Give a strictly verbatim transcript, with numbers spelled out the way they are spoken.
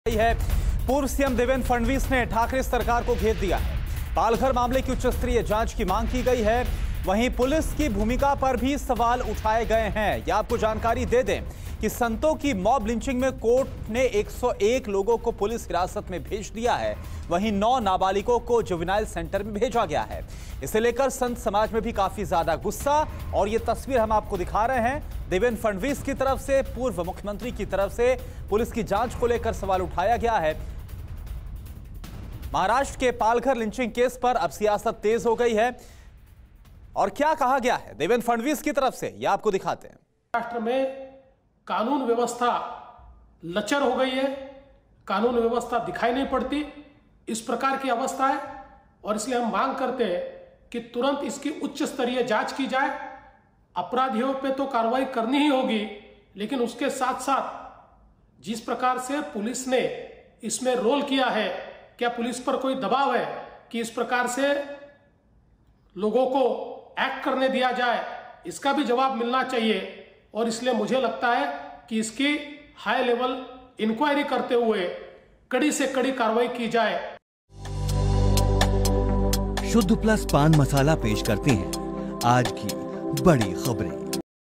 है। पूर्व सीएम देवेंद्र फडणवीस ने ठाकरे सरकार को घेर दिया है। पालघर मामले की उच्च स्तरीय जांच की मांग की गई है। वहीं पुलिस की भूमिका पर भी सवाल उठाए गए हैं। यह आपको जानकारी दे दें कि संतों की मॉब लिंचिंग में कोर्ट ने एक सौ एक लोगों को पुलिस हिरासत में भेज दिया है। वहीं नौ नाबालिगों को जुवेनाइल सेंटर में भेजा गया है। इसे लेकर संत समाज में भी काफी ज्यादा गुस्सा, और ये तस्वीर हम आपको दिखा रहे हैं। देवेंद्र फडणवीस की तरफ से, पूर्व मुख्यमंत्री की तरफ से पुलिस की जांच को लेकर सवाल उठाया गया है। महाराष्ट्र के पालघर लिंचिंग केस पर अब सियासत तेज हो गई है, और क्या कहा गया है देवेंद्र फडणवीस की तरफ से, यह आपको दिखाते हैं। महाराष्ट्र में कानून व्यवस्था लचर हो गई है, कानून व्यवस्था दिखाई नहीं पड़ती, इस प्रकार की अवस्था है। और इसलिए हम मांग करते हैं कि तुरंत इसकी उच्च स्तरीय जांच की जाए। अपराधियों पे तो कार्रवाई करनी ही होगी, लेकिन उसके साथ साथ जिस प्रकार से पुलिस ने इसमें रोल किया है, क्या पुलिस पर कोई दबाव है कि इस प्रकार से लोगों को एक्ट करने दिया जाए, इसका भी जवाब मिलना चाहिए। और इसलिए मुझे लगता है कि इसकी हाई लेवल इंक्वायरी करते हुए कड़ी से कड़ी कार्रवाई की जाए। शुद्ध प्लस पान मसाला पेश करते हैं आज की बड़ी खबरें।